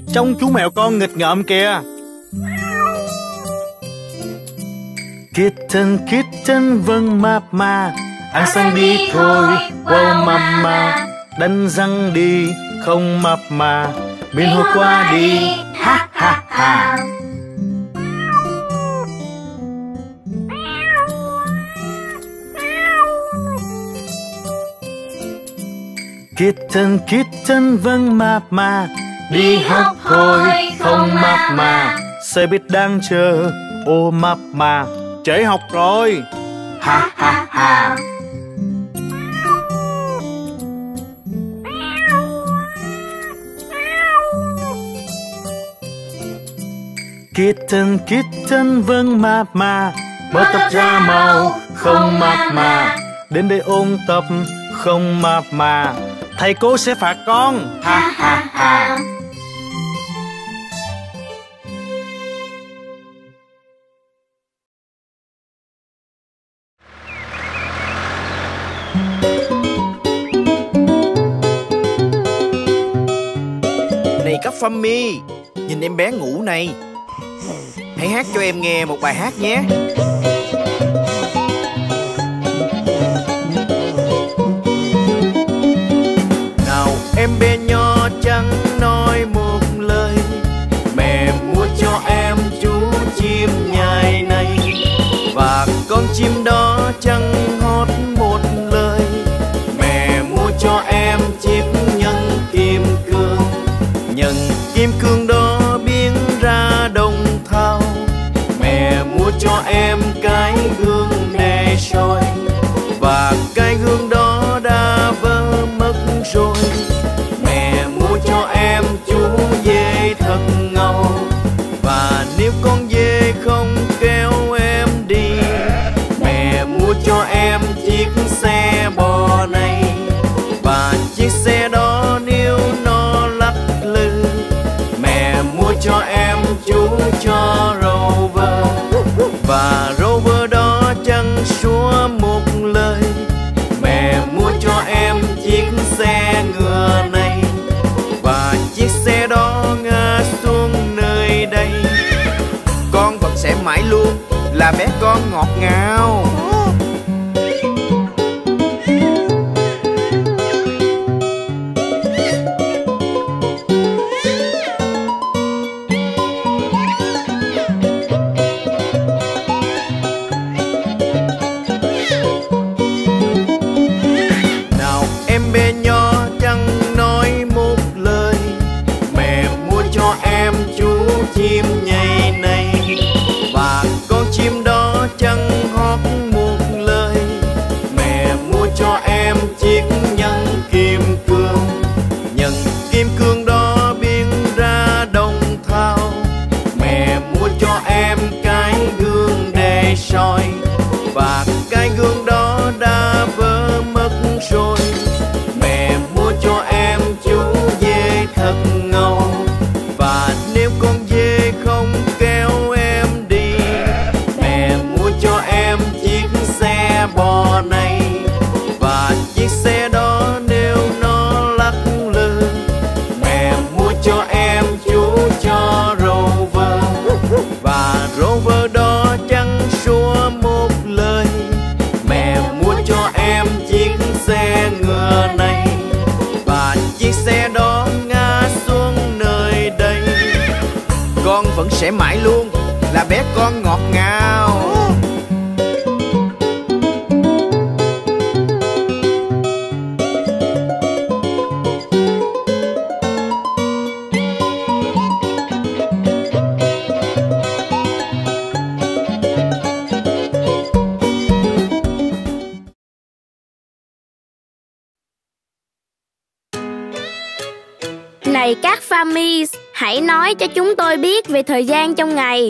Trông chú mèo con nghịch ngợm kìa. Kitten, kitten, vâng mama, ăn sang đi thôi, wow mama. Đánh răng đi, không mập mà, biến hồi qua đi, ha ha ha. Kitten, kitten, vâng mama, đi học thôi, không mập mà. Xe buýt đang chờ, ô mập mà, trễ học rồi, ha ha ha. Kitten, kitten, vâng mama, bớt tóc ra màu, không mập mà. Đến đây ôn tập, không mập mà, thầy cô sẽ phạt con, ha ha ha. Này các Fammy, nhìn em bé ngủ này, hãy hát cho em nghe một bài hát nhé. Nào em bé nhỏ chẳng nói một lời, mẹ mua cho em chú chim nhài này. Và con chim đó chẳng hót một lời, mẹ mua cho em chiếc nhân kim cương. Nhân kim cương đó biến ra đồng thau, mẹ mua cho em cái gương để soi. Và cái gương đó đã vỡ mất rồi, mẹ mua cho em chú dê thật ngầu. Và nếu con dê không kéo em đi, mẹ mua cho em chiếc xe bò này. Và chiếc xe đó nếu nó lắc lư, mẹ mua cho em chú cho Rover. Và Rover đó chẳng xua một lời, mẹ mua cho em chiếc xe ngựa này. Và chiếc xe đó ngã xuống nơi đây, con vẫn sẽ mãi luôn là bé con ngọt ngào. Nào em bé nhỏ chẳng nói một lời, mẹ mua cho em chú chim nhây này. Và con chim đó chẳng hót một lời, mẹ mua cho em chiếc nhân kim cương. Nhân kim cương đó biến ra đồng thau, mẹ mua cho em cái gương để soi. Và cái gương đó đã vỡ mất rồi, mẹ mua cho em chú dê thật ngầu. Và nếu con dê không kéo em đi, mẹ mua cho em chiếc xe bò này. Và chiếc xe đó nếu nó lắc lư, mẹ mua cho em chú cho Rover. Và Rover đó chẳng xua một lời, mẹ mua cho em chiếc xe ngựa này. Và chiếc xe đó ngã xuống nơi đây, con vẫn sẽ mãi luôn là bé con ngọt ngào. Này các Fammy, hãy nói cho chúng tôi biết về thời gian trong ngày.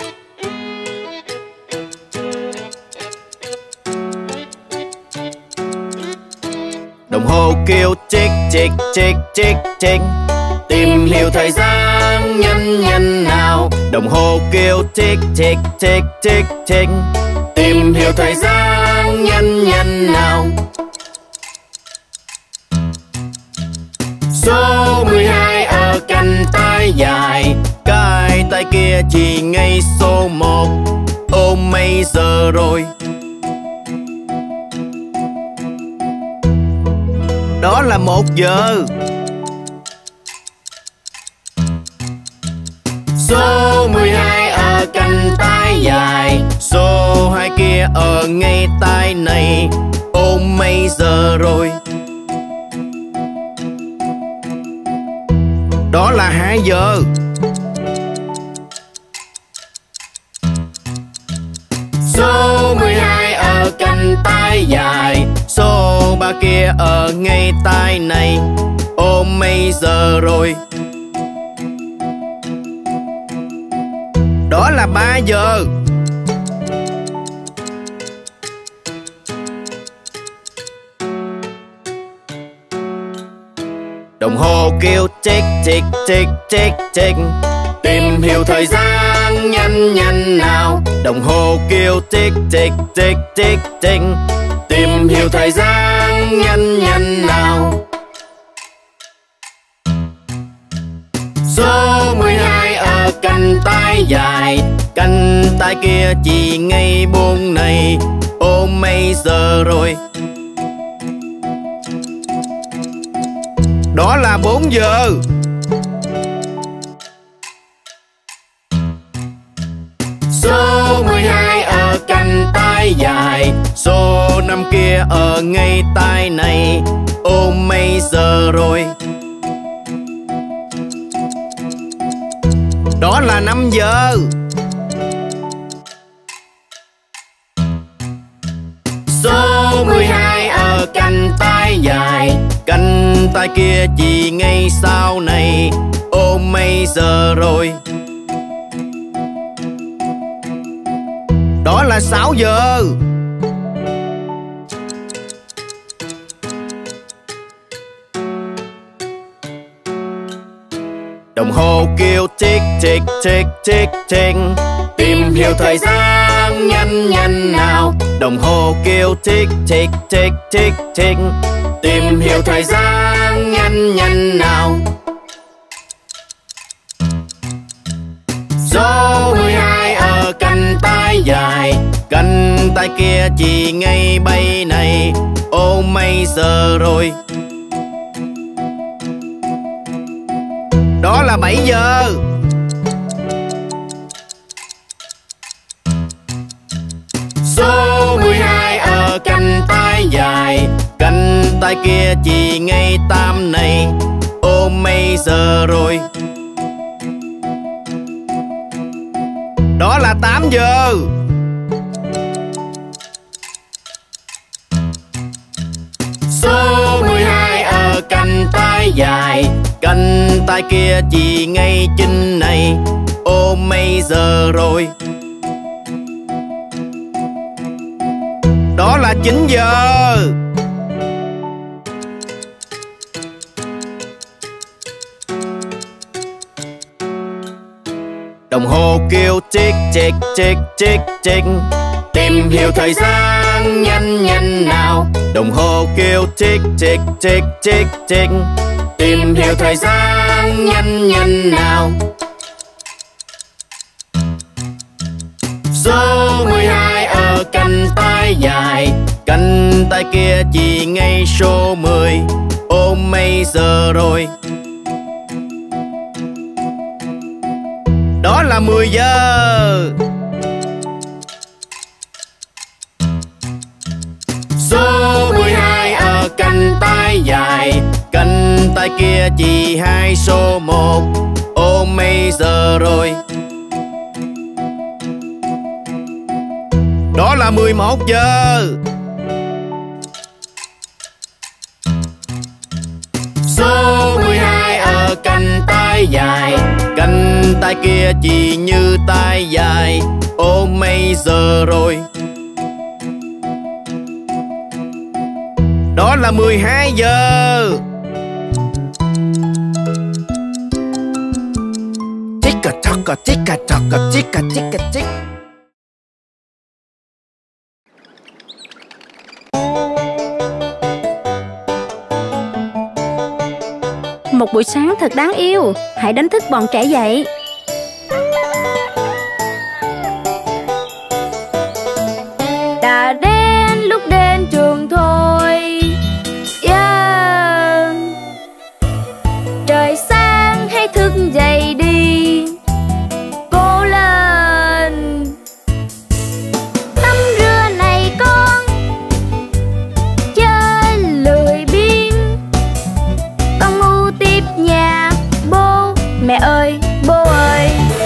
Đồng hồ kêu tick tick tick tick tick, tìm hiểu thời gian nhanh nhanh nào. Đồng hồ kêu tick tick tick tick tick, tìm hiểu thời gian nhanh nhanh nào. Số 12 ở cạnh tay tay dài, cái tay kia chỉ ngay số 1. Ôm mấy giờ rồi? Đó là 1 giờ. Số 12 ở cánh tay dài, số 2 kia ở ngay tay này. Ôm mấy giờ rồi? Đó là 2 giờ. Số 12 ở cánh tay dài, số 3 kia ở ngay tay này. Ôm mấy giờ rồi? Đó là 3 giờ. Đồng hồ kêu tick tick tick tick tick, tìm hiểu thời gian nhanh nhanh nào. Đồng hồ kêu tick tick tick tick tick, tìm hiểu thời gian nhanh nhanh nào. Số 12 ở cánh tay dài, cánh tay kia chỉ ngay 4 này. Ôm mấy giờ rồi? Đó là 4 giờ. Số 12 ở cánh tay dài, số 5 kia ở ngay tay này. Ôm mấy giờ rồi? Đó là 5 giờ. Số 12 ở cánh tay dài, cánh tay kia chỉ ngay sau này. Ôm mấy giờ rồi? Đó là 6 giờ. Đồng hồ kêu tick tick tick tick tick, tìm hiểu thời gian nhanh nhanh nào. Đồng hồ kêu tick tick tick tick tick, tìm hiểu thời gian nhanh nhanh nào. Số 12 ở cánh tay dài, cánh tay kia chỉ ngay bay này. Ôm mấy giờ rồi? Đó là 7 giờ. Số 12 ở cánh tay dài, cánh tay kia chỉ ngay 8 này. Ôm mấy giờ rồi? Đó là 8 giờ. Số 12 ở cánh tay dài, cánh tay kia chỉ ngay 9 này. Ôm mấy giờ rồi? Đó là 9 giờ. Đồng hồ kêu tick tick tick tick tick, tìm hiểu thời gian nhanh nhanh nào. Đồng hồ kêu tick tick tick tick tick, tìm hiểu thời gian nhanh nhanh nào. Số 12 ở cánh tay dài, cánh tay kia chỉ ngay số 10. Ôm mấy giờ rồi? Đó là 10 giờ. Số 12 ở cánh tay dài, cánh tay kia chỉ hai số 1. Ôm mấy giờ rồi? Đó là 11 giờ. Số 12 ở cánh tay dài, cánh tay kia chỉ như tay dài. Ôm mấy giờ rồi? Đó là 12 giờ. Ticka tocka ticka tocka ticka ticka tick. một buổi sáng thật đáng yêu. Hãy đánh thức bọn trẻ dậy. Đã đến lúc đến trường thôi. Yeah. Trời sáng hãy thức dậy đi. Cố lên. Tắm rửa này con, chơi lười biếng. Con ngu tiếp nhà bố. Mẹ ơi, bố ơi,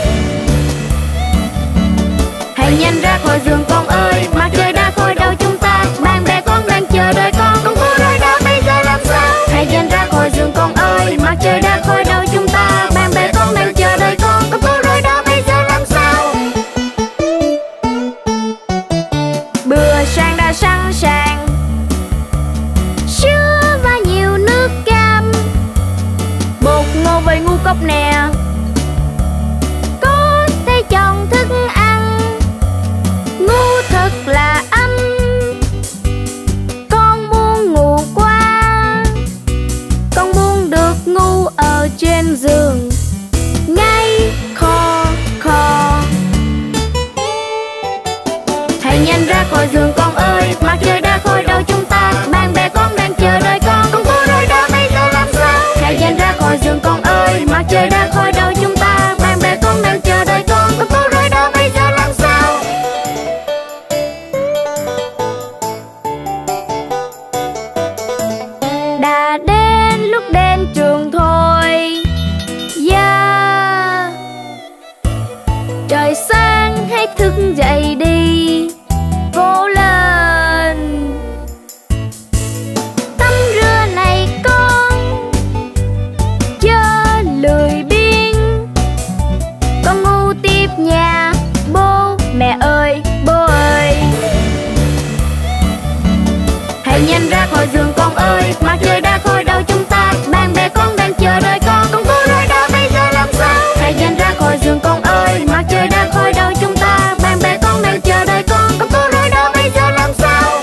hãy nhanh ra khỏi giường con ơi. Mặt trời đã khỏi đầu chúng ta. Bạn bè con đang chờ đợi con. Con cố rồi đó, bây giờ làm sao? Hãy nhanh ra khỏi giường con ơi. Mặt trời đã khỏi đầu chúng ta. Bạn bè con đang chờ đợi con. Con cố rồi đó, bây giờ làm sao? Bữa sáng đã sẵn sàng. Sữa và nhiều nước cam. Bột ngô với ngũ cốc nè. Có thể chọn thức ăn. Ngu thật là ấm. Con muốn ngủ quá. Con muốn được ngủ ở trên giường. Ngay kho kho. Hãy nhanh ra khỏi giường con ơi. Mặt trời đã khỏi đầu chúng ta. Bạn bè con đang chờ đợi con. Con cố rồi đó, bây giờ làm sao? Hãy nhanh ra khỏi giường con ơi. Mặt trời đã khỏi đầu chúng ta. Bạn bè con đang chờ đợi con. Con cố rồi đó, bây giờ làm sao? Đã đến lúc đến trường thôi. Yeah. Trời sáng hãy thức dậy đi. Cố lên. Tắm rửa này con, chơi lười biếng. Con ngu tiếp nhà bố. Mẹ ơi, bố ơi, hãy nhanh ra khỏi giường con ơi. Mặt trời đã khỏi đầu chúng ta. Bạn bè con đang chờ đợi con. Con cố rồi đó, bây giờ làm sao? Hãy nhanh ra khỏi giường con ơi. Mặt trời đã khỏi đầu chúng ta. Bạn bè con đang chờ đợi con. Con cố rồi đó, bây giờ làm sao?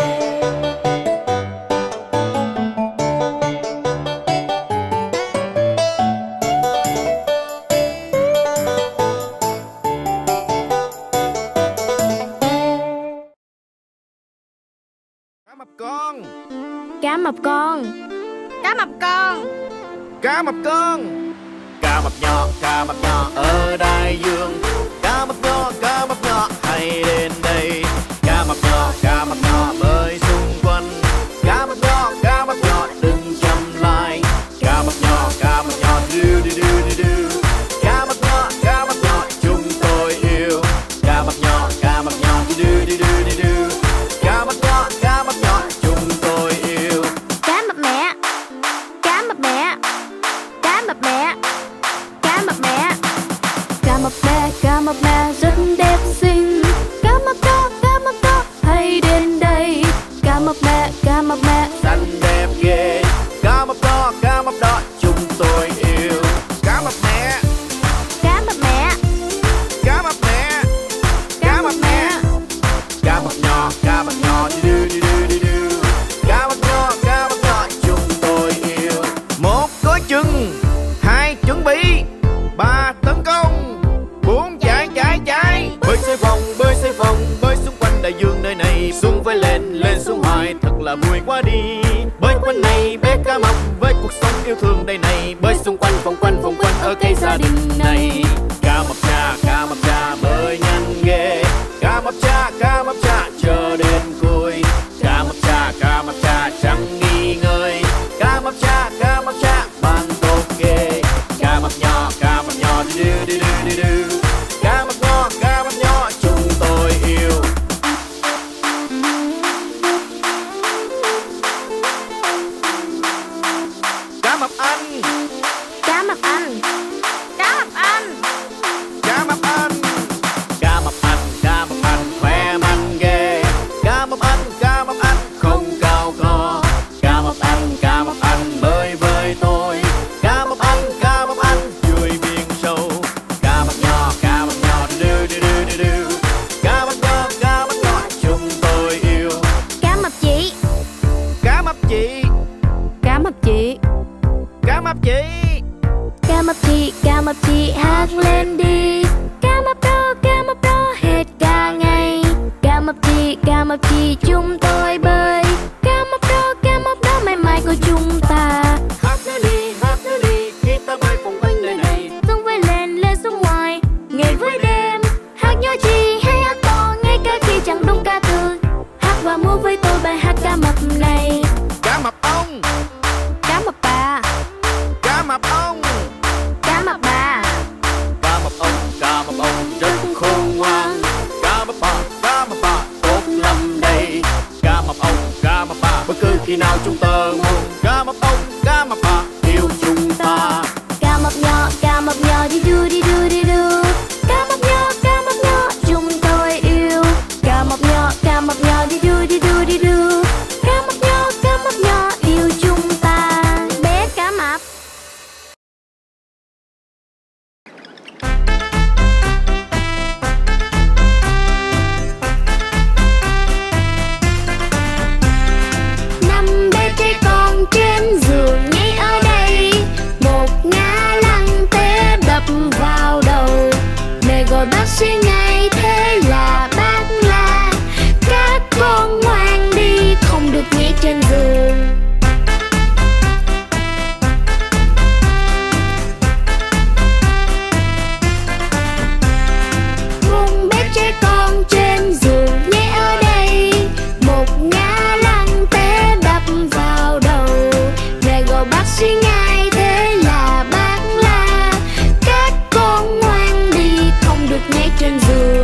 Cá mập con. Cá mập con. Cá mập con. Cá mập con. Cá mập nhỏ ở đại dương. Cá mập nhỏ hãy đến đây. Cá mập nhỏ bơi xung quanh. Cá mập nhỏ đừng chậm lại. Cá mập nhỏ du du du du du. Cá mập nhỏ chúng tôi yêu. Cá mập nhỏ du du du du du. Cá mập nhỏ chúng tôi yêu. Cá mập mẹ. Cá mập mẹ. Cá mập mẹ. Cá mập mẹ. Cá mập mẹ rất đẹp xinh. Cá mập đó hãy đến đây. Cá mập mẹ Xanh đẹp ghê. Cá mập đó chúng tôi yêu. Cá mập mẹ. Cá mập mẹ. Cá mập mẹ. Cá mập mẹ. Cá mập nhỏ du du du du du. Cá mập nhỏ chúng tôi yêu. 1 gói chừng, 2 chuẩn bị, 3 tấn công, 4 chạy. Bơi xoay vòng, bơi xung quanh đại dương nơi này. Xuân phải lên xuống hoài thật là vui quá đi. Bơi quanh này bé cá mập với cuộc sống yêu thương đây này. Bơi xung quanh vòng quanh ở cây gia đình này. Cá mập cha bơi nhanh ghê. Cá mập cha chờ đến cuối. Cá mập cha chẳng nghi ngơi. Cá mập cha bạn tốt ghê. Cá mập nhỏ du du du du. Cá mập nhỏ chúng tôi yêu. Cá mập anh. Cá mập anh. Cá mập anh. Cá mập anh. Cá mập anh khỏe mạnh ghê. Cá mập anh không cao to. Cá mập anh bơi với tôi. Cá mập anh vui biển sâu. Cá mập nhỏ du du du du. Cá mập nhỏ chúng tôi yêu. Cá mập chị. Cá mập chị. Cá mập chị. Cá mập mập chị. Ca mập chị hát lên đi. Ca mập đó hết cả ngày. Ca mập chị chúng tôi bơi. Ca mập đó mãi mãi của chúng ta. Hát nữa đi, khi ta bơi cùng quanh đời này. Sông vơi lên sông ngoài, ngày với đêm. Hát nhỏ chi hay hát to, ngay cả khi chẳng đúng ca từ. Hát và múa với tôi bài hát ca mập này. Cá mập ông, Cá mập bà, cá mập ông, cá mập bà. cá mập ông rất khôn ngoan. Cá mập bà tốt lắm đây. Cá mập bà bất cứ khi nào chúng ta muốn. Cá mập ông, cá mập bà yêu chúng ta. Cá mập nhỏ đi đu. Cá mập nhỏ chúng tôi yêu. Cá mập nhỏ đi đu. Cá mập nhỏ yêu chúng ta. Bé cá mập. Năm bé trẻ con trên giường nhảy ở đây. Một ngã lăn té đập vào đầu. Mẹ gọi bác sĩ ngay thế là bác la. Các con ngoan đi, không được nhảy trên giường. Một bé trẻ con trên giường nhảy ở đây. Một ngã lăn té đập vào đầu. Mẹ gọi bác sĩ ngay thế là bác la. Các con ngoan đi, không được nhảy trên giường.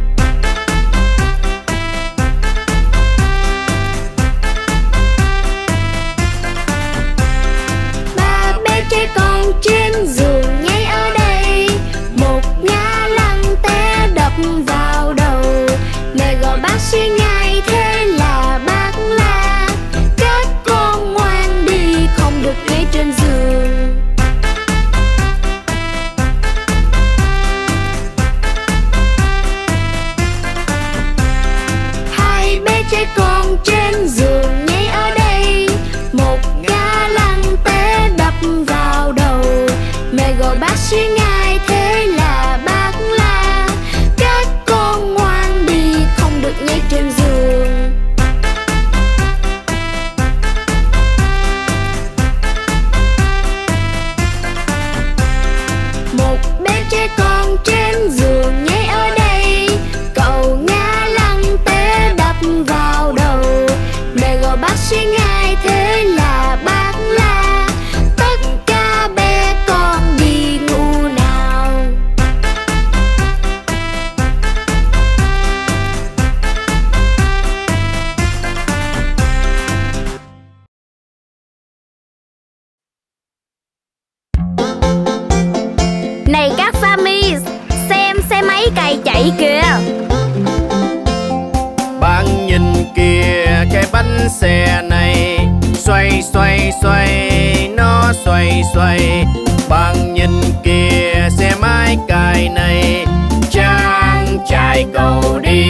Ba bé trẻ con trên giường nhảy ở đây. Một ngã lăn té đập vào đầu. Mẹ gọi bác sĩ ngay thế là bác la. Các con ngoan đi, không được nhảy trên giường. Hai bé trẻ con trên giường nhảy ở đây. Một ngã lăn té đập vào đầu. Mẹ gọi bác sĩ ngay thế là bác la. Các con ngoan đi, không được nhảy trên giường. Một bé trẻ con trên giường nhảy ở đây. Cậu ngã lăn té đập vào đầu. Mẹ gọi bác sĩ ngay thế là bác la. Tất cả bé con đi ngủ nào. Này các Famis, xem xe máy cày chạy kìa. Bạn nhìn kìa cái bánh xe này. Xoay xoay xoay, nó xoay xoay. Bạn nhìn kìa xe máy cày này. Trang trải cầu đi.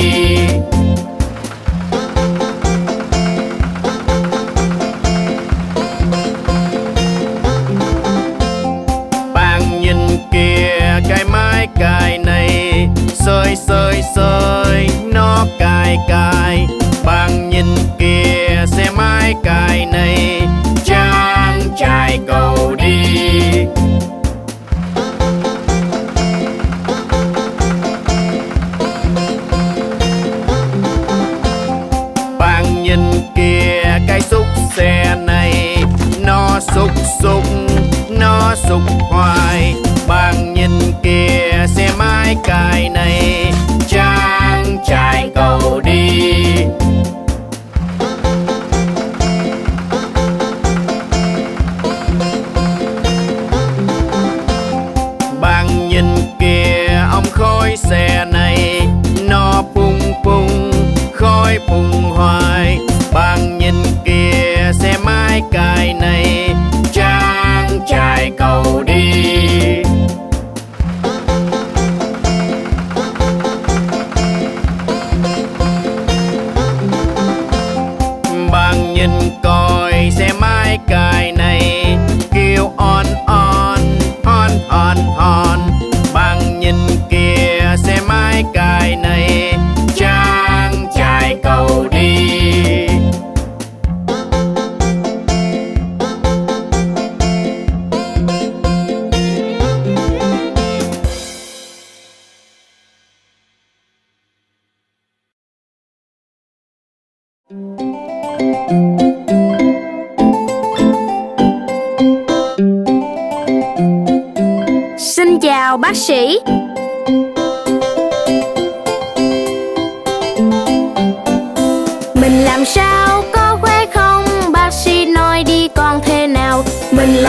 Bạn nhìn kìa cái máy cày này. Sơi sơi sơi, nó cài cài. Bạn nhìn kìa xe máy cài này. Trang trải cầu đi. Bạn nhìn kìa cái xúc xe này. Nó xúc xúc, nó xúc hoài. Bạn nhìn kìa xe máy cài này. Trang trải cầu đi. Bạn nhìn kìa ông khói xe này. Nó bung bung, khói bung hoài. Bạn nhìn kìa xe máy cài này. Trang trải cầu đi. Bạn nhìn coi xe máy cài này. Kêu on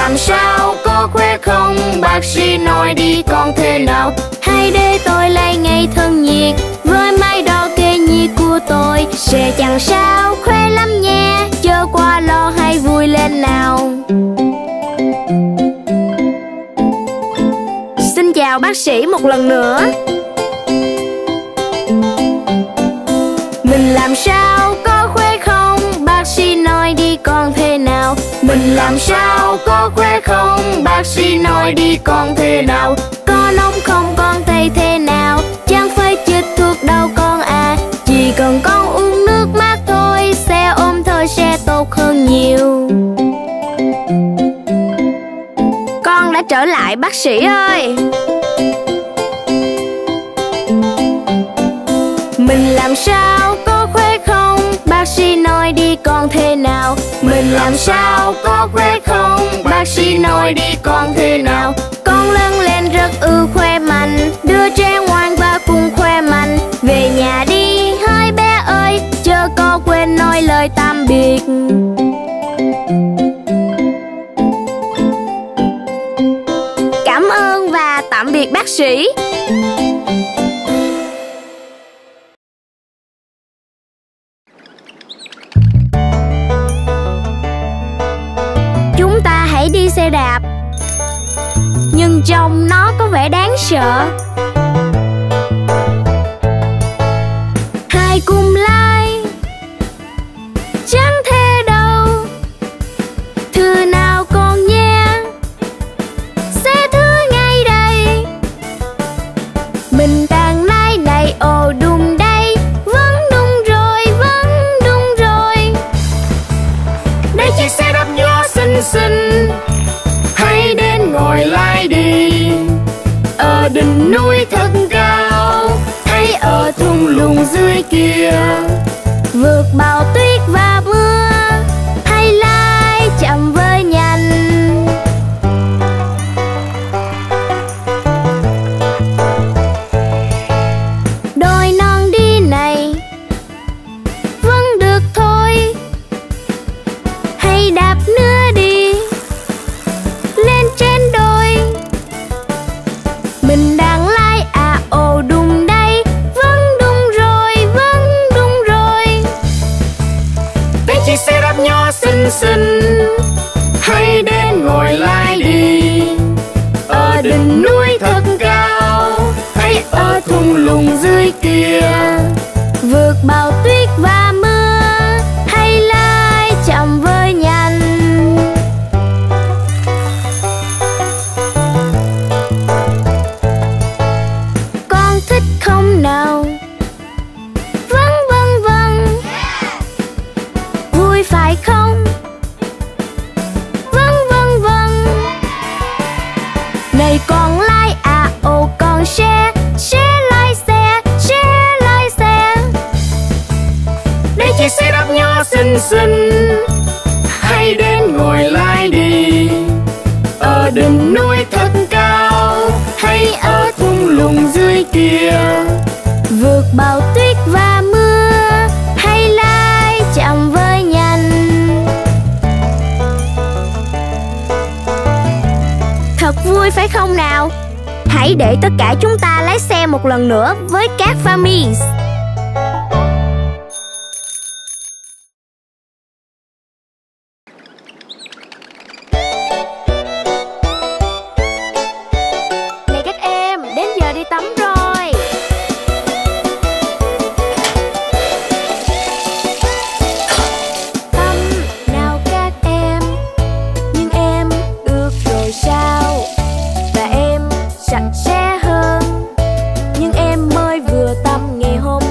làm sao, có khỏe không? Bác sĩ nói đi con thế nào? Hãy để tôi lấy ngay thân nhiệt với máy đo kê nhiệt của tôi. Sẽ chẳng sao, khỏe lắm nhé, chớ quá lo, hãy vui lên nào. Xin chào bác sĩ một lần nữa. Mình làm sao, có khỏe không? Bác sĩ nói đi con thế nào? Mình làm sao, có khỏe không? Bác sĩ nói đi con thế nào? Có nóng không con thấy thế nào? Chẳng phải chích thuốc đâu con à, chỉ cần con uống nước mát thôi, sẽ ôm thôi sẽ tốt hơn nhiều. Con đã trở lại bác sĩ ơi. Mình làm sao, có khỏe không? Bác sĩ nói đi con thế nào? Mình làm sao, có khỏe không? Bác sĩ nói đi con thế nào? Con lớn lên rất khỏe mạnh, đứa trẻ ngoan và cùng khỏe mạnh. Về nhà đi hai bé ơi, chớ có quên nói lời tạm biệt. Cảm ơn và tạm biệt bác sĩ. Chúng ta hãy đi xe đạp, nhưng trông nó có vẻ đáng sợ. Hai cùng lai chẳng thể đâu, thứ nào con nhé, sẽ thứ ngay đây. Mình đang lái này, ồ đúng đây, vẫn đúng rồi, vẫn đúng rồi. Đây chiếc xe đạp nhỏ xinh xinh, hãy đến ngồi lái đi. Ở đỉnh núi thật cao, hay ở thung lũng dưới kia, vượt bão tuyết và mưa, hay lái chậm với nhanh. Đôi non đi này vẫn được thôi, hãy đạp nữa đi, lên trên đồi. Mình đang lái à, ồ đúng đây, vẫn đúng rồi, vẫn đúng rồi. Đây chiếc xe đạp nhỏ xinh xinh, hãy đến ngồi lái đi. Ở đỉnh núi thật cao, hay ở thung lũng dưới kia, Vượt bão tuyết và mưa, hay lái chậm với nhanh. Con thích không nào? Vâng vâng vâng. Vui phải không? Vâng vâng vâng. Này con lái à, ồ con sẽ lái xe, sẽ lái xe. đây chiếc xe đạp nhỏ xinh xinh, hãy đến ngồi lái đi. Ở đỉnh núi thật cao, hay ở thung lũng dưới kia, Vượt bão tuyết và mưa, hay lái chậm với nhanh. Thật vui phải không nào? Hãy để tất cả chúng ta lái xe một lần nữa với các Famis. Này các em, đến giờ đi tắm rồi. Tắm nào các em, nhưng em ướt rồi sao? Và em sạch sẽ hơn, nhưng em mới vừa tắm ngày hôm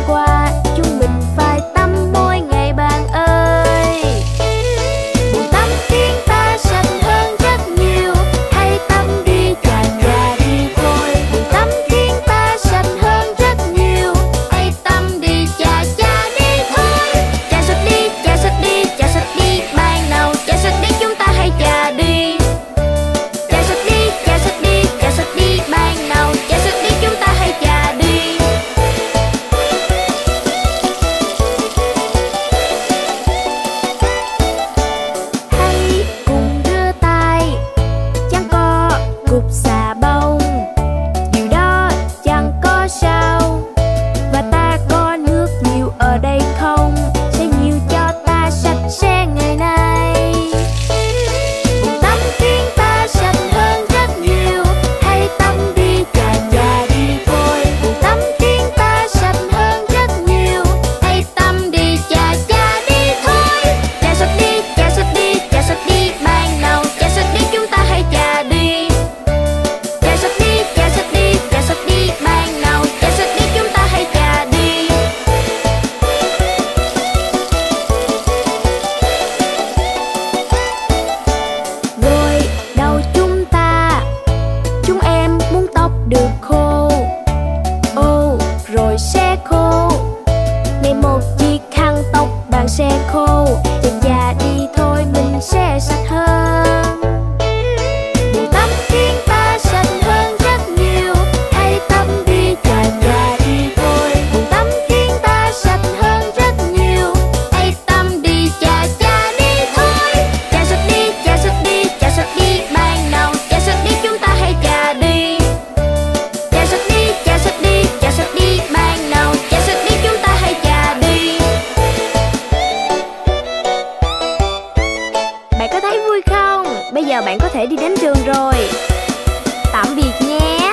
giờ bạn có thể đi đến trường rồi. Tạm biệt nhé.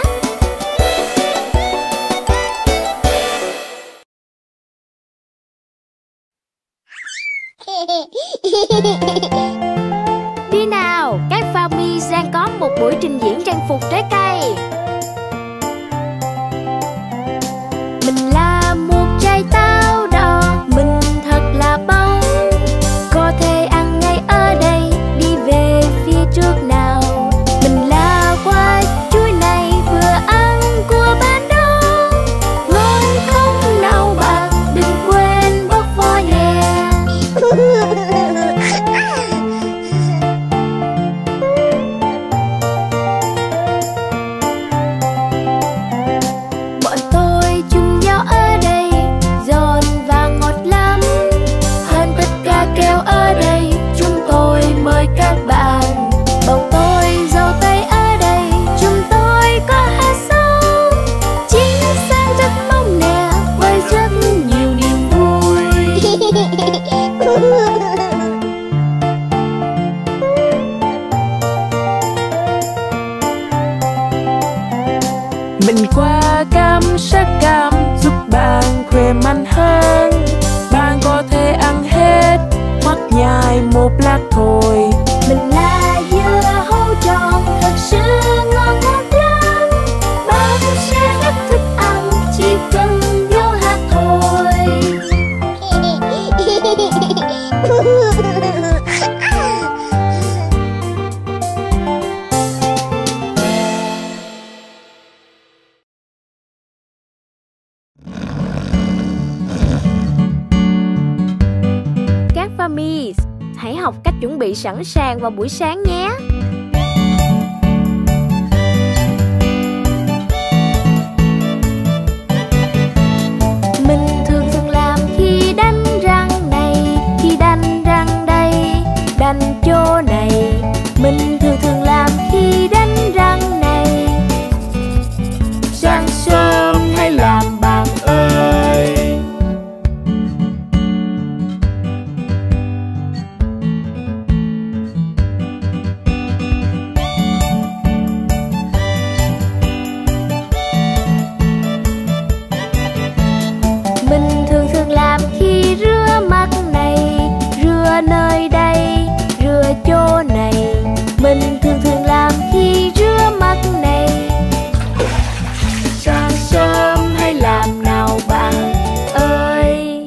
Đi nào, các Fami đang có một buổi trình diễn trang phục trái cây. Mình là một trái táo đỏ, mình thật là bông. Có thể ăn ngay ở đây, đi về phía trước nào. Mình là quả chuối này, vừa ăn của bạn đó. Ngon không nào bạn, đừng quên bóc vỏ nhẹ. Bọn tôi chung nhau ở đây, giòn và ngọt lắm. Hơn tất cả kẹo ở đây, chúng tôi mời các bạn. Bầu tôi dâu tây ở đây, chúng tôi có hát sâu. Chính xác rất mong nè, với rất nhiều niềm vui. Mình qua cam sắc cam giúp bạn khỏe mạnh hơn. Bạn có thể ăn hết hoặc nhai một lát thôi. Mình là dưa hấu tròn, thật sự ngon ngọt lắm. Bạn sẽ rất thích ăn, chỉ cần vô hạt thôi. Các Fami, hãy học cách chuẩn bị sẵn sàng vào buổi sáng nhé. Mình thường làm khi đánh răng này, khi đánh răng đây, đánh chỗ này. Mình thường làm khi đánh răng này. Sáng sớm hãy làm bạn ơi. Mình thường làm khi rửa mặt này, rửa nơi đây, rửa chỗ này. Mình thường làm khi rửa mặt này. Sáng sớm hãy làm nào bạn Ơi,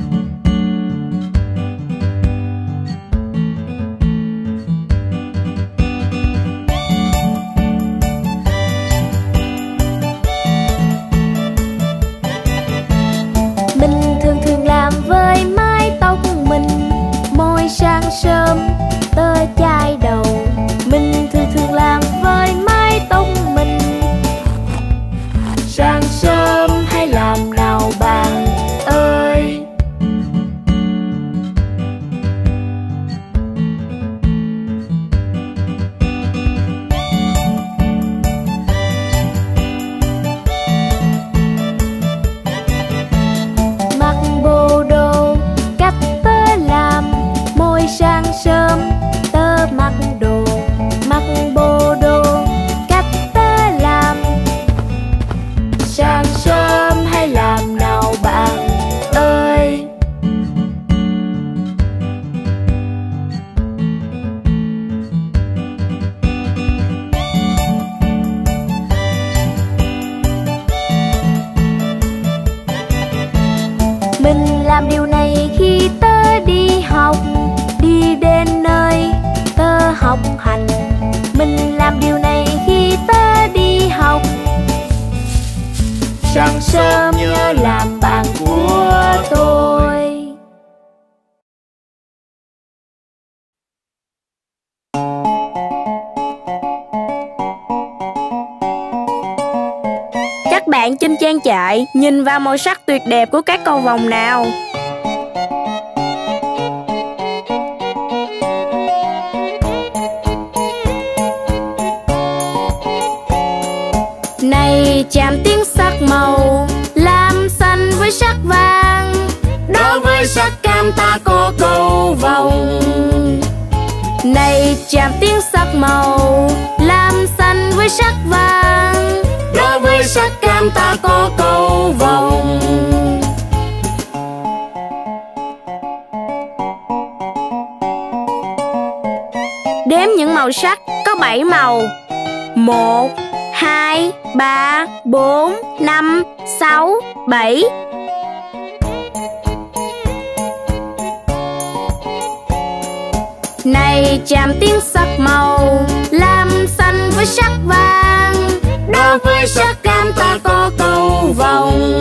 mình thường làm với mái tóc mình. Mỗi sáng sớm tơ chải đầu. Mình thường làm với mái tóc mình. Sáng sớm hãy làm nào bạn Ơi, mặc bộ đồ cách tớ làm. Mỗi sáng sớm tớ mặc đồ, mặc bộ đồ cách tớ làm. Sáng sớm hãy làm nào bạn Ơi, mình làm điều này khi tớ đi học, đi đến nơi tớ học hành. Mình làm điều này khi tớ đi học. Sáng sớm nhớ làm bạn của tôi. Các bạn trên trang trại nhìn vào màu sắc tuyệt đẹp của các cầu vồng nào. Này chạm tiếng sắc màu, lam xanh với sắc vàng. Đối với sắc cam ta có cầu vồng. Này chạm tiếng sắc màu, lam xanh với sắc vàng, Đối với sắc cam ta có cầu vồng. Đếm những màu sắc có 7 màu: 1, 2, 3, 4, 5, 6, 7. Này chạm tiếng sắc màu, lam xanh với sắc vàng, Đối với sắc cam ta có cầu vồng.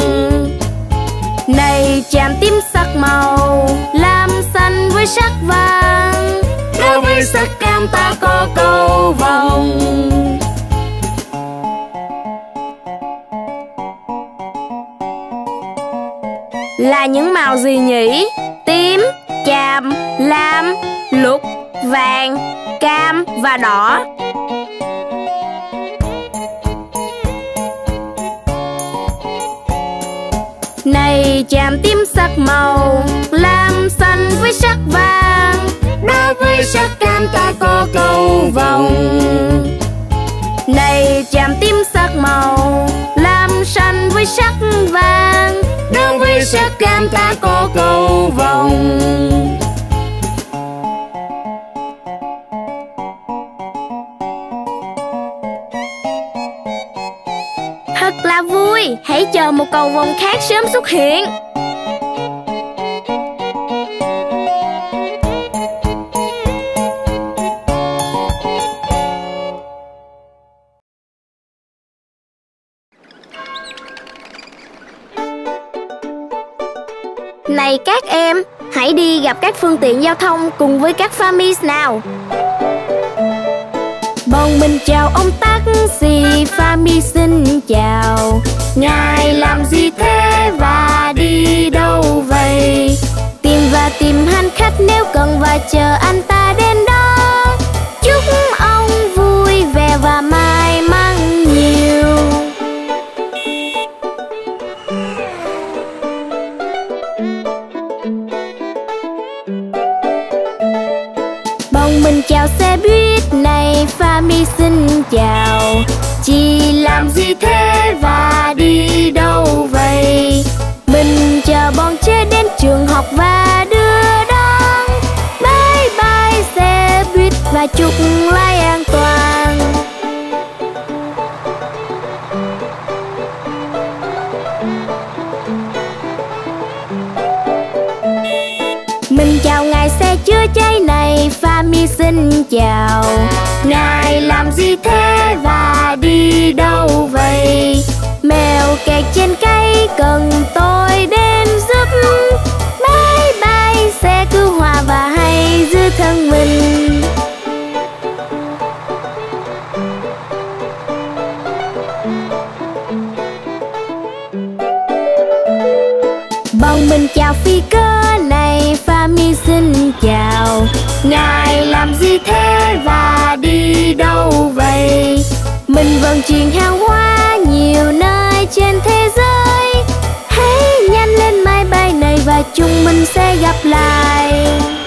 Này chạm tím sắc màu, lam xanh với sắc vàng, Đối với sắc cam ta có cầu vồng. Là những màu gì nhỉ? Tím, chàm, lam, lục, vàng, cam và đỏ. Này chàm tím sắc màu, lam xanh với sắc vàng, Đối với sắc cam ta có cầu vồng. Này chàm tím sắc màu, lam xanh với sắc vàng, Đối với sắc cam ta có cầu vồng. Thật là vui, hãy chờ một cầu vồng khác sớm xuất hiện. Này các em, hãy đi gặp các phương tiện giao thông cùng với các Famis nào. Bọn mình chào ông taxi, Fami xin chào. Ngài làm gì thế và đi đâu vậy? Tìm và tìm hành khách nếu cần và chờ anh ta đến đó. Chúc ông vui vẻ và may mắn nhiều. Bọn mình chào xe buýt này, Fami xin chào. Chị làm gì thế và đi đâu vậy? Mình chờ bọn trẻ đến trường học và đưa đón. Bye bye xe buýt và chúc lái an toàn. Mình chào ngài xe chữa cháy này, Fami xin chào. Ngài làm gì thế và đi đâu vậy? Mèo kẹt trên cây cần tôi đến giúp. Bye bye xe cứu hỏa và hãy giữ thân mình. Bọn mình chào phi cơ này, Fami xin chào. Ngài làm gì thế và đi đâu vậy? Mình vận chuyển hàng hóa nhiều nơi trên thế giới. Hãy nhanh lên máy bay này và chúng mình sẽ gặp lại.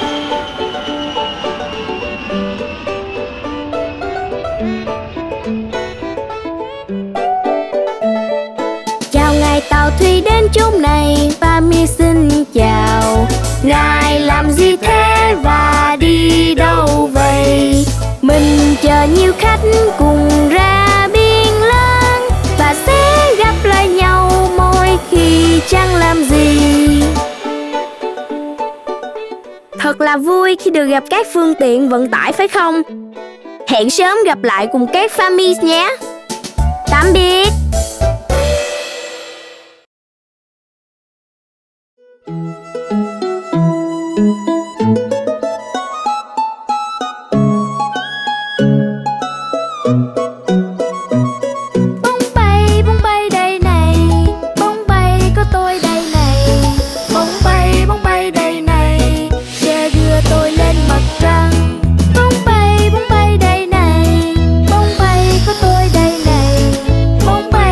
Chào ngài tàu thủy đến chốn này, Fami xin chào. Ngài làm gì thế và đi đâu vậy? Mình chờ nhiều khách cùng ra biển lớn và sẽ gặp lại nhau mỗi khi chẳng làm gì. Thật là vui khi được gặp các phương tiện vận tải phải không? Hẹn sớm gặp lại cùng các Famis nhé. Tạm biệt. Bóng bay đây này, bóng bay có tôi đây này. Bóng bay đây này, sẽ đưa tôi lên mặt trăng. Bóng bay đây này, bóng bay có tôi đây này. Bóng bay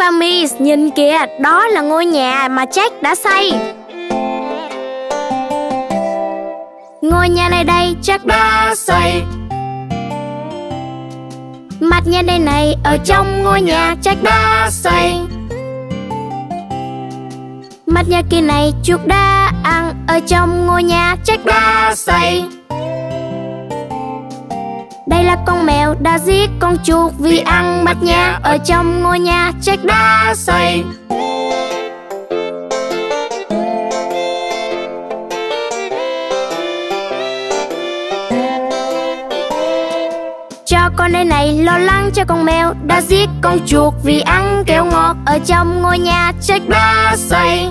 và Miss, nhìn kìa, đó là ngôi nhà mà Jack đã xây. Ngôi nhà này đây Jack đã xây. Mặt nhà đây này ở trong ngôi nhà Jack đã xây. Mặt nhà kia này chuột đã ăn ở trong ngôi nhà Jack đã xây. Đây là con mèo đã giết con chuột vì ăn mặt nhà ở trong ngôi nhà Jack đã xây. Cho con đây này lo lắng cho con mèo đã giết con chuột vì ăn kẹo ngọt ở trong ngôi nhà Jack đã xây.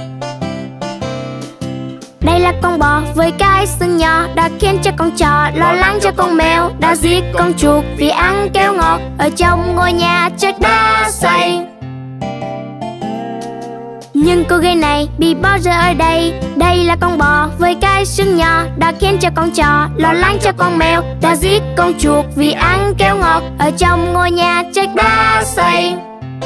Đây là con bò với cái sừng nhỏ đã khiến cho con chó lo lắng cho con mèo đã giết con chuột vì ăn kẹo ngọt ở trong ngôi nhà Jack đã xây. Nhưng cô gái này bị bỏ rơi ở đây. Đây là con bò với cái sừng nhỏ đã khiến cho con chó lo lắng cho con mèo đã giết con chuột vì ăn kẹo ngọt ở trong ngôi nhà Jack đã xây.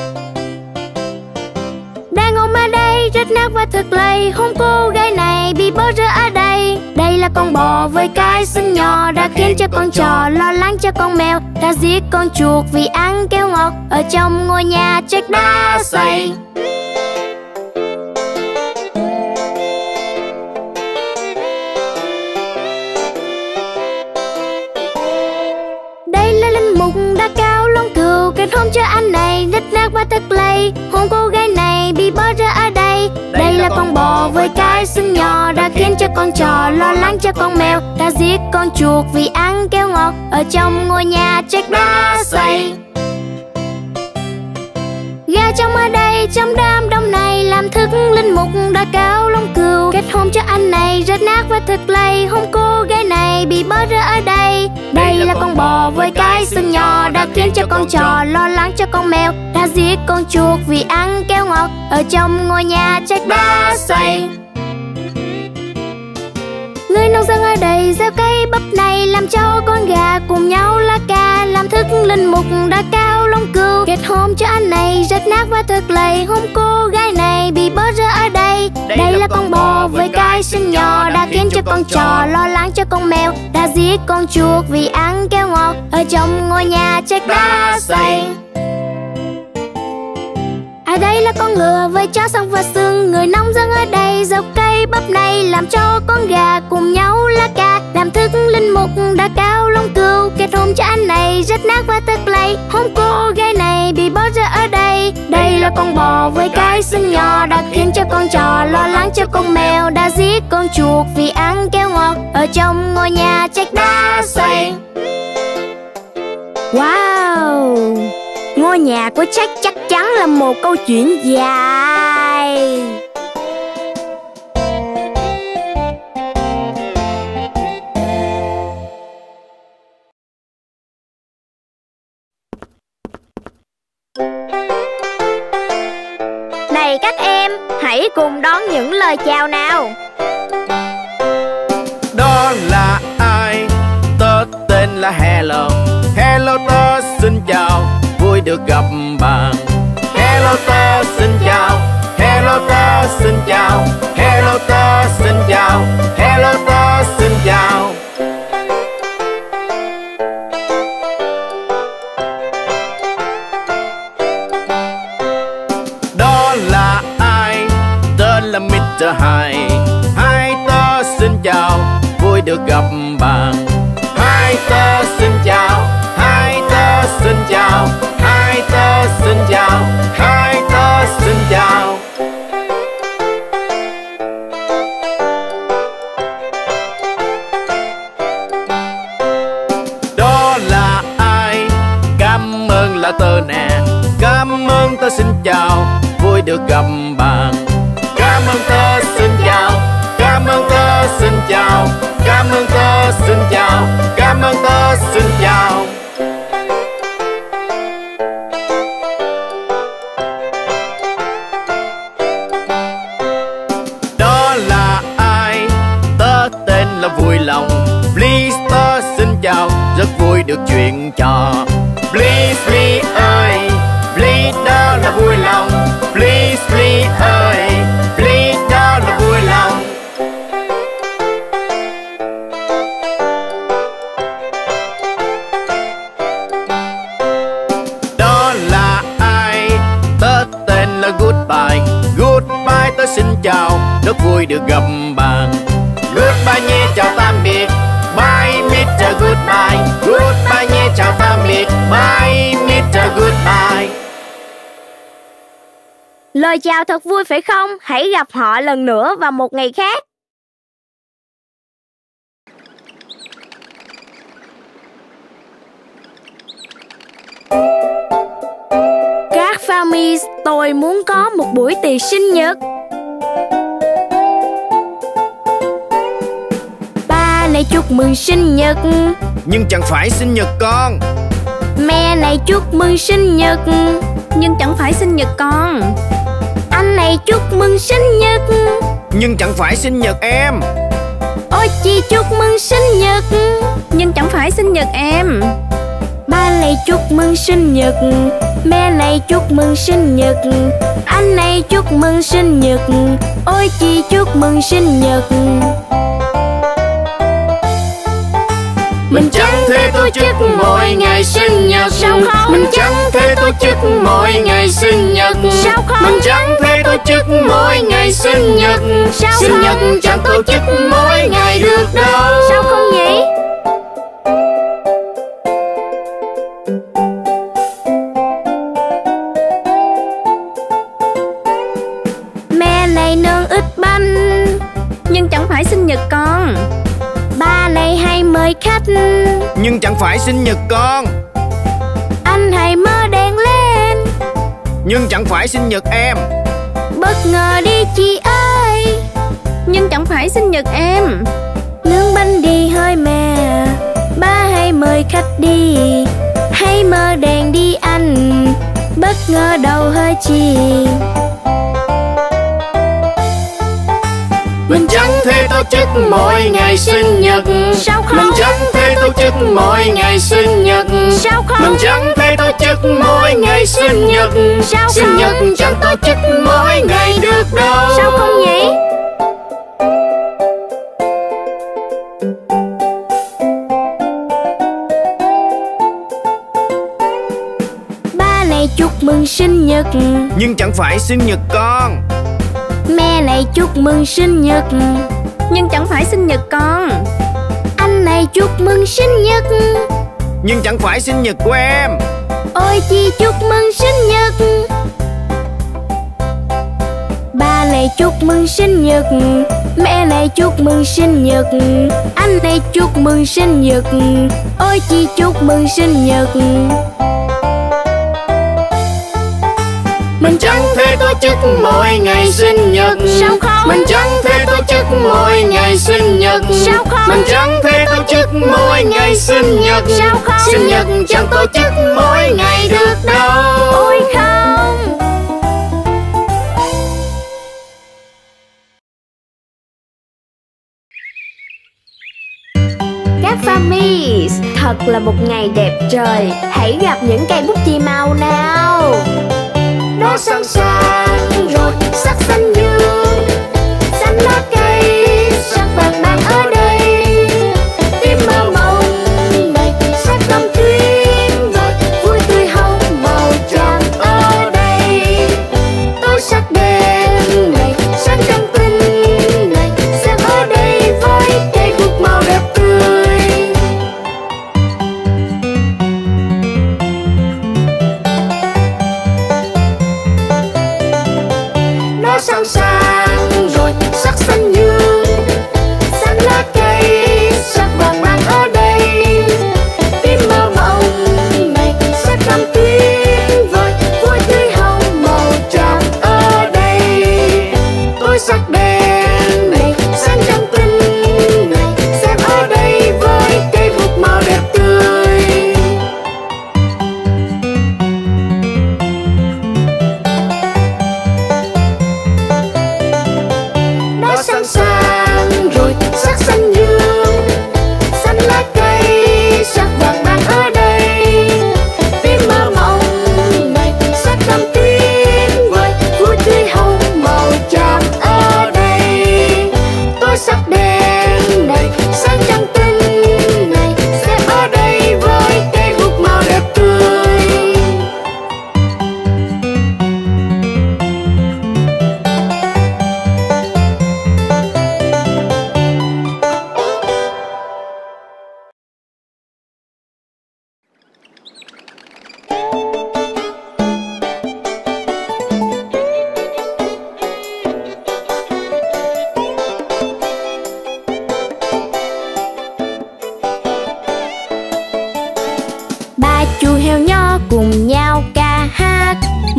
Đang ôm ở đây rách nát và thật lầy, hôn cô gái này bị bỏ rơi ở đây. Đây là con bò với cái sừng nhỏ đã khiến cho con chó lo lắng cho con mèo đã giết con chuột vì ăn kẹo ngọt ở trong ngôi nhà Jack đã xây. Đây là linh mục đã cao lông cừu kết hôn cho anh này rách nát và thật lầy, hôn cô gái này bị bỏ rơi ở đây. Đây là con bò với cái sừng nhỏ đã khiến cho con chó lo lắng cho con mèo đã giết con chuột vì ăn kẹo ngọt ở trong ngôi nhà Jack đã xây. Gà trống ở đây trong đám đông này làm thức linh mục đã cao lông cừu kết hôn cho anh này rách nát và thật lầy, hôn cô gái này bị bỏ rơi ở đây. Đây là con bò với cái sừng nhỏ đã khiến cho con chó lo lắng cho con mèo đã giết con chuột vì ăn kẹo ngọt ở trong ngôi nhà Jack đã xây. Người nông dân ở đây gieo cây bắp này làm cho con gà cùng nhau lá cà làm thức linh mục đã cao lông cừu kết hôn cho anh này rách nát và thật lầy, hôn cô gái này bị bỏ rơi ở đây. Đây là con bò với cái sừng nhỏ đã khiến cho con chó lo lắng cho con mèo đã giết con chuột vì ăn kẹo ngọt ở trong ngôi nhà Jack đã xây. Ở đây là con ngựa với chó sông và xương. Người nông dân ở đây gieo cây bắp này làm cho con gà cùng nhau lá cà làm thức linh mục đã cao lông cừu kết hôn cho anh này rách nát và thật lầy, hôn cô gái này bị bỏ rơi ở đây. Đây là con bò với cái sừng nhỏ đã khiến cho con chó lo lắng cho con mèo đã giết con chuột vì ăn kẹo ngọt ở trong ngôi nhà Jack đã xây. Wow, ngôi nhà của Jack chắc chắn là một câu chuyện dài. Này các em, hãy cùng đón những lời chào nào. Đó là ai? Tớ tên là Hello. Hello tớ xin chào, vui được gặp bạn. Hello tớ xin chào, hello tớ xin chào, hello tớ xin chào, hello tớ xin chào. Đó là ai? Tớ là Mr. Hai. Hai tớ xin chào, vui được gặp bạn. Hai tớ xin chào, hai tớ xin chào, hai tớ xin chào, hai tớ xin chào. Đó là ai? Cảm ơn là tớ nè. Cảm ơn tớ xin chào, vui được gặp bạn. Cảm ơn tớ xin chào, cảm ơn tớ xin chào, cảm ơn tớ xin chào, cảm ơn tớ xin chào. Đó là ai? Tớ tên là Vui Lòng. Please tớ xin chào, rất vui được chuyện trò. Please ơi, please đó là Vui Lòng. chào, rất vui được gặp bạn. Goodbye nhé, chào tạm biệt. Bye Mr. Goodbye. Goodbye nhé, chào tạm biệt. Bye Mr. Goodbye. Lời chào thật vui phải không? Hãy gặp họ lần nữa vào một ngày khác. Các Farmies, tôi muốn có một buổi tiệc sinh nhật. Ba này chúc mừng sinh nhật. Nhưng chẳng phải sinh nhật con. Mẹ này chúc mừng sinh nhật. Nhưng chẳng phải sinh nhật con. Anh này chúc mừng sinh nhật. Nhưng chẳng phải sinh nhật em. Ôi chị chúc mừng sinh nhật. Nhưng chẳng phải sinh nhật em. Ba này chúc mừng sinh nhật. Mẹ này chúc mừng sinh nhật. Anh này chúc mừng sinh nhật. Ôi chị chúc mừng sinh nhật. Mình chẳng thể tổ chức mỗi ngày sinh nhật. Sao không? Mình chẳng thể tổ chức mỗi ngày sinh nhật. Sao không? Mình chẳng thể tổ chức mỗi ngày sinh nhật. Sao Sinh không? nhật chẳng tổ chức mỗi ngày được đâu. Sao không nhỉ? Mẹ này nướng ít bánh. Nhưng chẳng phải sinh nhật con. Ba này hay mời khách. Nhưng chẳng phải sinh nhật con. Anh hay mơ đèn lên. Nhưng chẳng phải sinh nhật em. Bất ngờ đi chị ơi. Nhưng chẳng phải sinh nhật em. Nướng bánh đi hơi mẹ. Ba hay mời khách đi. Hay mơ đèn đi anh. Bất ngờ đầu hơi chìm. Mình chẳng thể tổ chức mỗi ngày sinh nhật. Sao không? Mình chẳng thể tổ chức mỗi ngày sinh nhật. Sao không? Mình chẳng thể tổ chức mỗi ngày sinh nhật. Sao Sinh không? nhật chẳng tổ chức mỗi ngày được đâu. Sao không nhỉ? Ba này chúc mừng sinh nhật. Nhưng chẳng phải sinh nhật con. Mẹ này chúc mừng sinh nhật. Nhưng chẳng phải sinh nhật con. Anh này chúc mừng sinh nhật. Nhưng chẳng phải sinh nhật của em. Ôi chị chúc mừng sinh nhật. Ba này chúc mừng sinh nhật. Mẹ này chúc mừng sinh nhật. Anh này chúc mừng sinh nhật. Ôi chị chúc mừng sinh nhật. Mình chẳng thể tổ chức mỗi ngày sinh nhật. Sao không? Mình chẳng thể tổ chức mỗi ngày sinh nhật. Sao không? Mình chẳng thể tổ chức mỗi ngày sinh nhật. Sao không? Sinh nhật chẳng tổ chức mỗi ngày được đâu. Ôi không. Các Farmies, thật là một ngày đẹp trời. Hãy gặp những cây bút chì màu nào. Nó sẵn sàng rồi, sắc xanh dương. Xanh lá cây, sắc vàng ban ở đây. Tim mơ mộng này, sắc tâm tuyến vời. Vui tươi hồng màu tràm ở đây. Tôi sắc đèn này, sáng trăng tinh này. Xem ở đây với cây bút màu đẹp tươi. Nó sẵn sàng rồi, sắc xanh dương. Xanh lá cây, sắc vàng ban ở đây. Tim mơ mộng này, sắc tâm tuyến vời. Vui tươi hồng màu tràm ở đây. Tôi sắc đèn này, sáng trăng tinh này. Xem ở đây với cây bút màu đẹp tươi.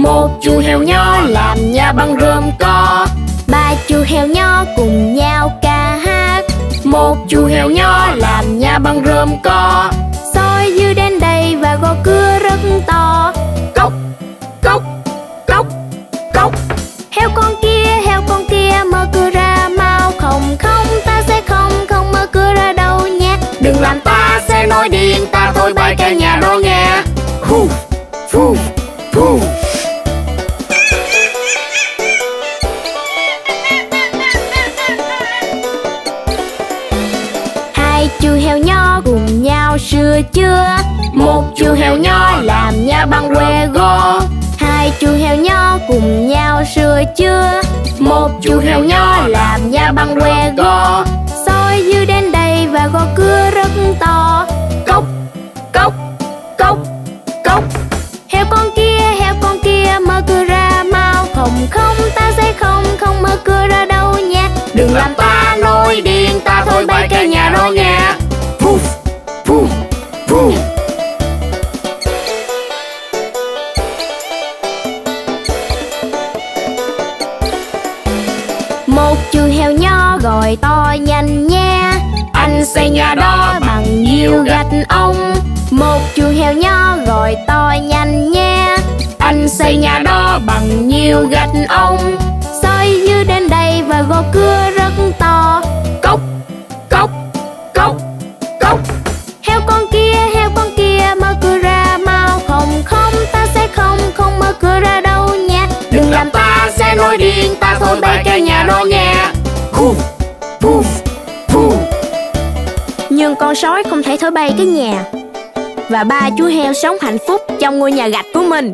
Một chú heo nho làm nhà bằng rơm co. Ba chú heo nho cùng nhau ca hát. Một chú heo nho làm nhà bằng rơm co. Soi dưa đến đây và gõ cửa rất to. Cốc, cốc, cốc, cốc. Heo con kia mở cửa ra mau. Không không, ta sẽ không mở cửa ra đâu nha. Đừng làm ta sẽ nổi điên, ta thôi bay cả nhà đó nghe. Phu, phu, phu. Hai chú heo nho cùng nhau sửa chữa. Một chú heo nho làm nhà bằng que gỗ. Hai chú heo nho cùng nhau sửa chữa. Một chú heo nho làm nhà bằng que gỗ. Soi dưa đến đây và gõ cửa rất to. Cốc, cốc, cốc, cốc. Heo con kia mở cửa ra mau. Không không, ta sẽ không mở cửa ra đâu nha. Đừng làm ta nổi điên, ta thôi bay cả nhà đó nghe. Phu, phu, phu. Một chú heo nho gọi to nhanh nha. Anh xây nhà đó bằng nhiều gạch ong. Một chú heo nho gọi to nhanh nha. Anh xây nhà đó bằng nhiều gạch ong. Soi dưa đến đây và gõ cửa rất to. Cốc, cốc, cốc, cốc. Heo con kia mở cửa ra mau. Không không, ta sẽ không mở cửa ra đâu nha. Đừng làm ta sẽ nổi điên, ta thôi bay cả nhà đó nghe. Phu, phu, phu. Nhưng con sói không thể thổi bay cái nhà. Và ba chú heo sống hạnh phúc trong ngôi nhà gạch của mình.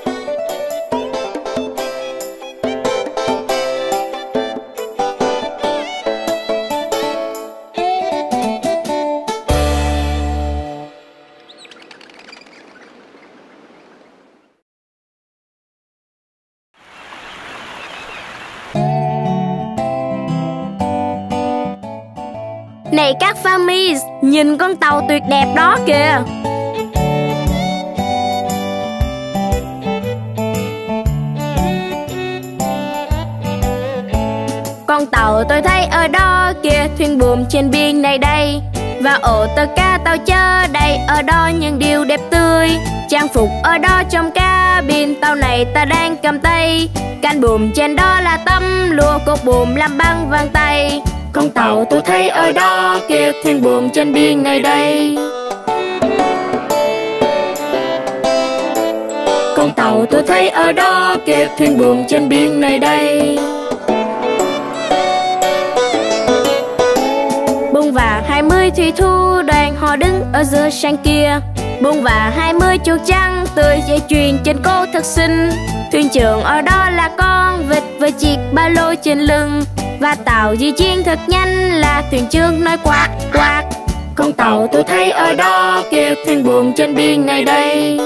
Này các farmies, nhìn con tàu tuyệt đẹp đó kìa. Con tàu tôi thấy ở đó kìa, thuyền buồm trên biển này đây. Và ổ tơ cá tàu chở đầy ở đó những điều đẹp tươi. Trang phục ở đó trong cabin tàu này ta đang cầm tay. Cánh buồm trên đó là tấm lụa, cột buồm làm bằng vàng tay. Con tàu tôi thấy ở đó kìa, thuyền buồm trên biển này đây. Con tàu tôi thấy ở đó kìa, thuyền buồm trên biển này đây. Bông và 20 thủy thủ đoàn họ đứng ở giữa sàn kia. Bông và 20 chuột trắng tươi, dây chuyền trên cổ thật xinh. Thuyền trưởng ở đó là con vịt với chiếc ba lô trên lưng. Và tàu di chuyển thật nhanh là thuyền trưởng nói quạt quạt. Con tàu tôi thấy ở đó kìa, thuyền buồm trên biển này đây.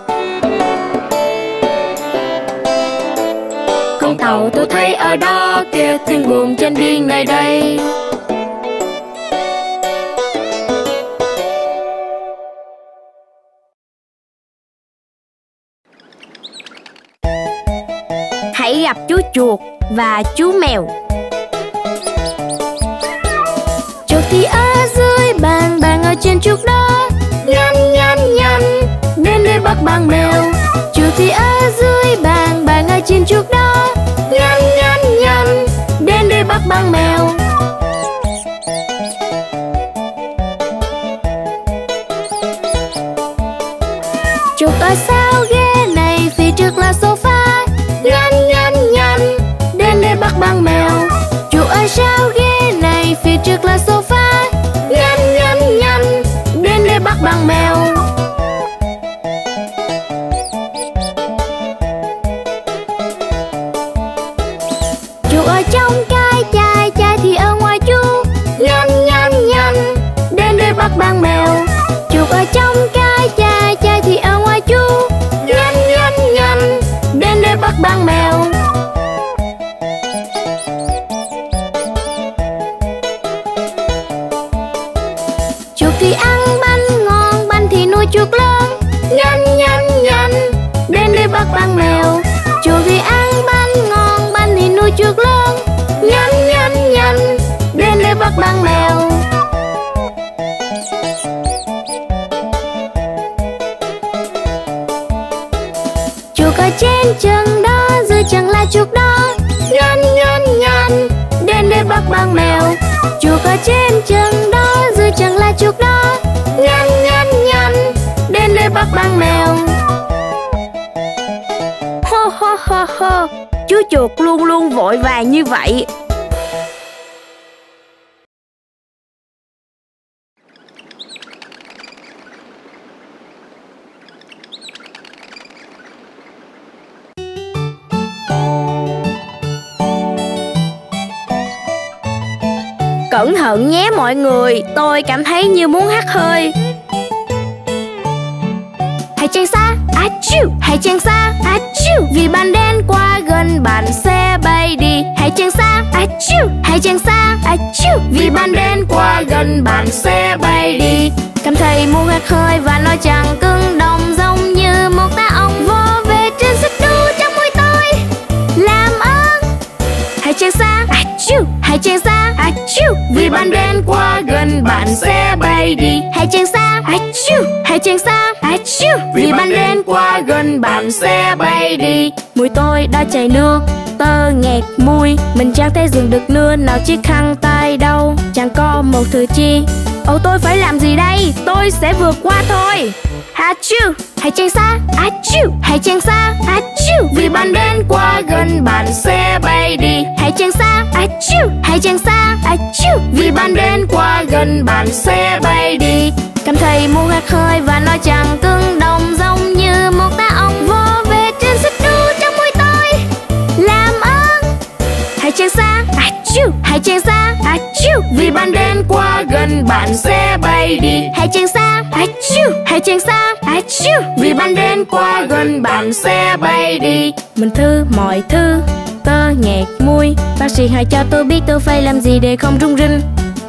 Con tàu tôi thấy ở đó kìa, thuyền buồm trên biển này đây. Hãy gặp chú chuột và chú mèo. Chuột thì ở dưới bàn, bàn ở trên chuột đó. Nhanh nhanh nhanh, đến đây bắt bằng mèo. Chuột thì ở dưới bàn, bàn ở trên chuột đó. Nhanh nhanh nhanh, đến đây bắt bằng mèo. Chuột ở sau ghế này, phía trước là sofa. Nhanh nhanh nhanh, đến đây bắt bằng mèo. Chuột ở sau ghế này, phía trước là sofa. Nhanh nhanh nhanh, đến đây bắt bằng mèo. Chuột ở trong cái chai, chai thì ở ngoài chuột. Nhanh nhanh nhanh, đến đây bắt bằng mèo. Chuột ở trong cái chai, chai thì ở ngoài chuột. Nhanh nhanh nhanh, đến đây bắt bằng mèo. Chuột thì ăn bánh ngon, bánh thì nuôi chuột lớn. Nhanh nhanh nhanh, đến đây bắt bằng mèo. là chuột đó. Nhanh nhanh nhanh, đến đây bắt bằng mèo. Chuột ở trên chân đó, dưới chân là chuột đó. Nhanh nhanh nhanh, đến đây bắt bằng mèo. Hô hô hô hô, chú chuột luôn luôn vội vàng như vậy. Cẩn thận nhé mọi người, tôi cảm thấy như muốn hắt hơi. Hãy tránh xa, achoo. Hãy tránh xa, achoo. Vì bạn đến qua gần bạn sẽ bay đi. Hãy tránh xa, achoo. Hãy tránh xa, achoo. Vì bạn đến qua gần bạn sẽ bay đi. Cảm thấy muốn hắt hơi và nói chẳng cứng động, giống như một tá ong vỗ về trên xích đu trong mũi tôi. Làm ơn. Hãy tránh xa, achoo. Hãy tránh xa, achoo. Vì bạn đến qua gần bạn sẽ bay đi. Hãy tránh xa, achoo. Hãy tránh xa, achoo. Vì bạn đến qua gần bạn sẽ bay đi. Mũi tôi đã chảy nước, tơ nghẹt mũi. Mình chẳng thể dừng được nữa, nào chiếc khăn tay đâu. Chẳng có một thứ chi. Ồ, tôi phải làm gì đây? Tôi sẽ vượt qua thôi. Achoo. Hãy tránh xa, achoo. Hãy tránh xa, achoo. Vì bạn đến qua gần bạn sẽ bay đi. Hãy tránh xa, achoo. Hãy tránh xa, achoo. Vì bạn đến qua gần bạn sẽ bay đi. Cảm thấy muốn hắt hơi và nói chẳng cứng động, giống như một tá ong vỗ về trên xích đu trong mũi tôi. Làm ơn. Hãy tránh xa, achoo. Hãy tránh xa, achoo. Vì bạn đến qua gần bạn sẽ bay đi. Hãy tránh xa, achoo. Hãy tránh xa, achoo. Vì bạn đến qua gần bạn sẽ bay đi. Mình thử mọi thứ, tơ nghẹt mũi. Bác sĩ hãy cho tôi biết tôi phải làm gì để không rung rinh.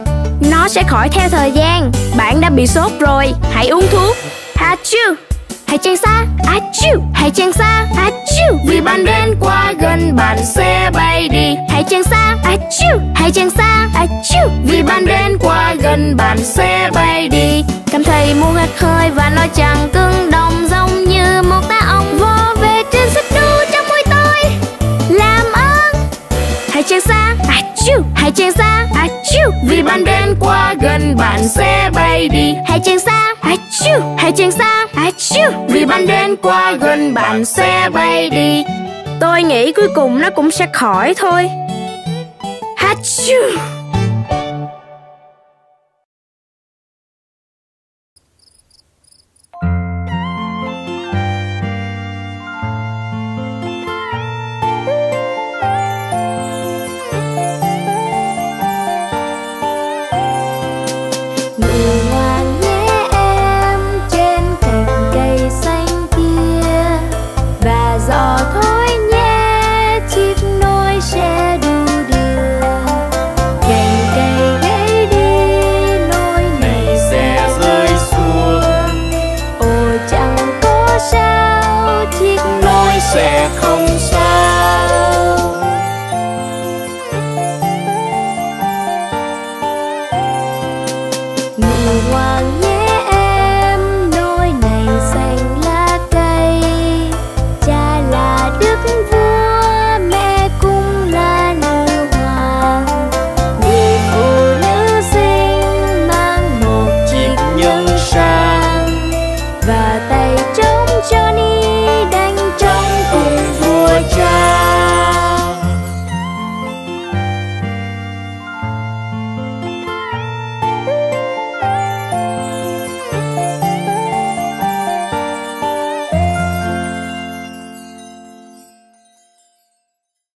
Nó sẽ khỏi theo thời gian. Bạn đã bị sốt rồi, hãy uống thuốc. Achoo. Hãy tránh xa, achoo. Hãy tránh xa, achoo. Vì bạn đến qua gần bạn sẽ bay đi. Hãy tránh xa, achoo. Hãy tránh xa, achoo. Vì bạn đến qua gần bạn sẽ bay đi. Cảm thấy muốn hắt hơi và nói chẳng cứng động, giống như một tá ong vỗ về trên xích đu trong mũi tôi. Làm ơn. Hãy tránh xa, achoo. Hãy tránh xa, achoo. Vì bạn đến qua gần bạn sẽ bay đi. Hãy tránh xa, achoo. Hãy tránh xa, achoo. Vì bạn đến qua gần bạn sẽ bay đi. Tôi nghĩ cuối cùng nó cũng sẽ khỏi thôi. Achoo.